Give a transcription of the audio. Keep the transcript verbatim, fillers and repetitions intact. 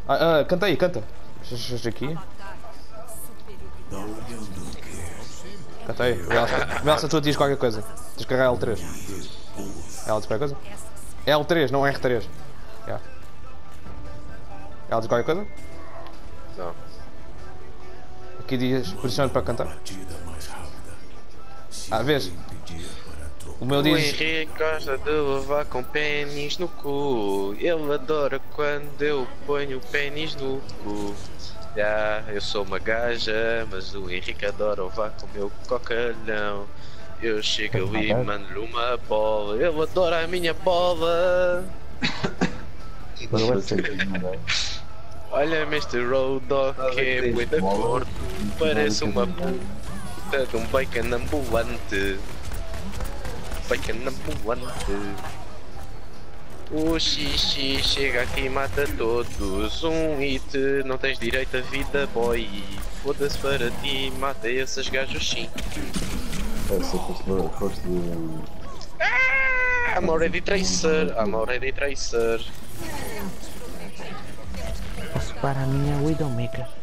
Ah, ah, canta aí, canta. Estás aqui? Canta aí. Melsa, tu diz qualquer coisa. Tens de carregar L três. Ela diz qualquer coisa? L três, não R três. Yeah. Ela diz qualquer coisa? Não. Aqui diz posiciona para cantar. Ah, vês? O meu O diz. Henrique gosta de levar com pênis no cu. Ele adora quando eu ponho pênis no cu. Já, eu sou uma gaja, mas o Henrique adora levar com o meu cocalhão. Eu chego ali e mando-lhe uma bola. Ele adora a minha bola. Olha, mister Road Dogg, que é bué da gordo. Parece uma puta de um bacon ambulante. Bacon ambulante. O xixi chega aqui e mata todos. Um hit, não tens direito a vida, boy. Foda-se para ti, mata esses gajos sim. Ah, I'm already tracer, I'm already tracer. Para a minha Widowmaker.